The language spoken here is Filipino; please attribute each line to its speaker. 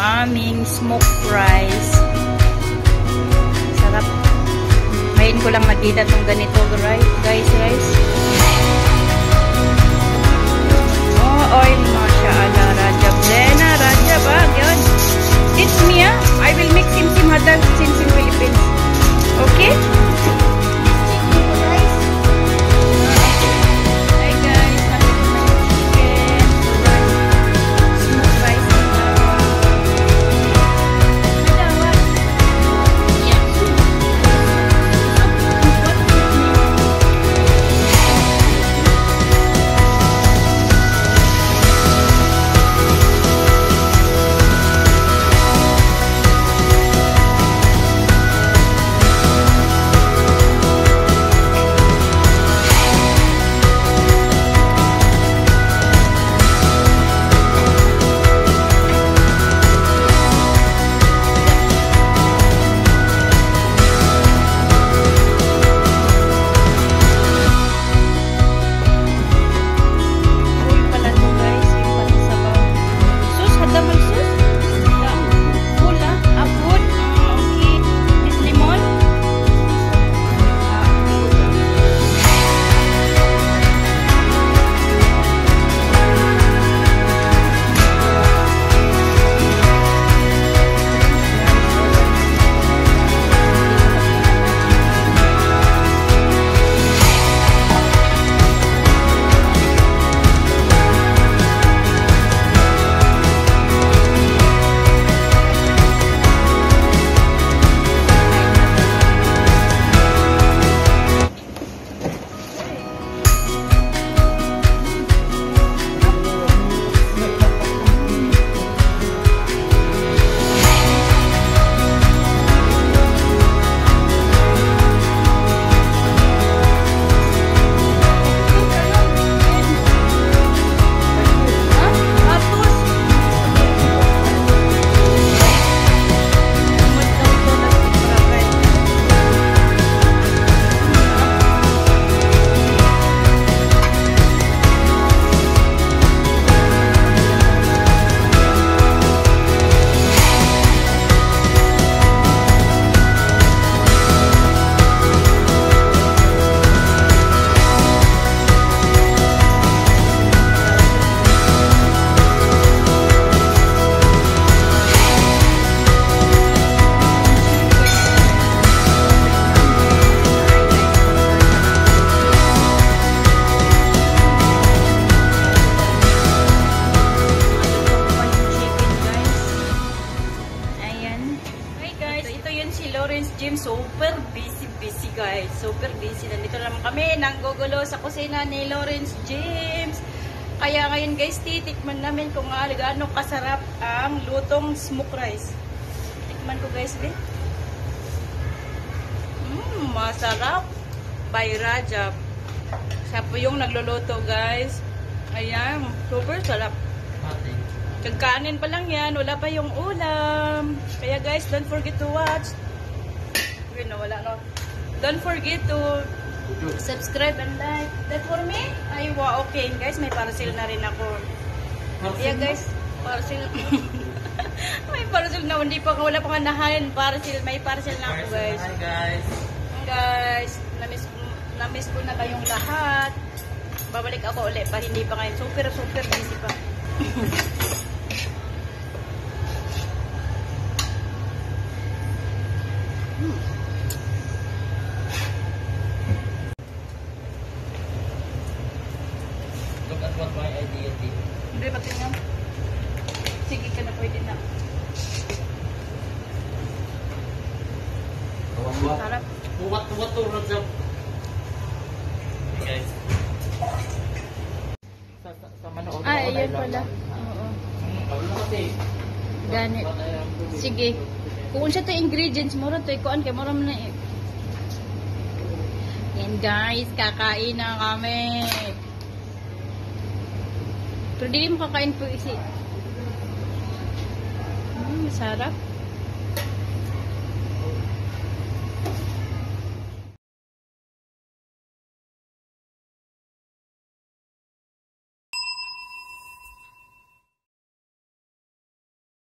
Speaker 1: aming smoked rice. Sarap. Ngayon ko lang nakita itong ganito, guys, rice. Oh, oil, mashallah, Rajab. Lena, Rajab, yun. It's me, I will make simsim hadal since in Philippines. Okay? Super busy guys. Super busy. Nandito naman kami nanggugulo sa kusina ni Lawrence James. Kaya ngayon guys, titikman namin kung gaano kasarap ang lutong smoked rice. Tikman ko guys, be. Masarap. By Rajab. Siya po yung nagluluto guys. Ayan, super sarap. Kagkanin pa lang yan, wala pa yung ulam. Kaya guys, don't forget to watch. Wala no. Don't forget to subscribe and like. That for me? Ay, wow, okay. Guys, may parcel na rin ako. Yeah, guys, parcel. May parcel na, hindi pa, wala pa nga nahain. Parcel, may parcel na ako, guys.
Speaker 2: Hi, guys.
Speaker 1: Guys, namiss ko na kayong lahat. Babalik ako ulit pa, hindi pa ngayon. Super busy pa.
Speaker 2: Look at what my idea did.
Speaker 1: Hindi, pati nga. Sige ka na, pwede na. Sarap.
Speaker 2: What to Rajab? Hey guys.
Speaker 1: Ay, ayun pala. Oo. Ganit. Sige. Kung siya to ingredients, mura to. Ikuan kay mura na eh. Yan guys, kakain na kami. Pero di mo kakain po isi. Sarap.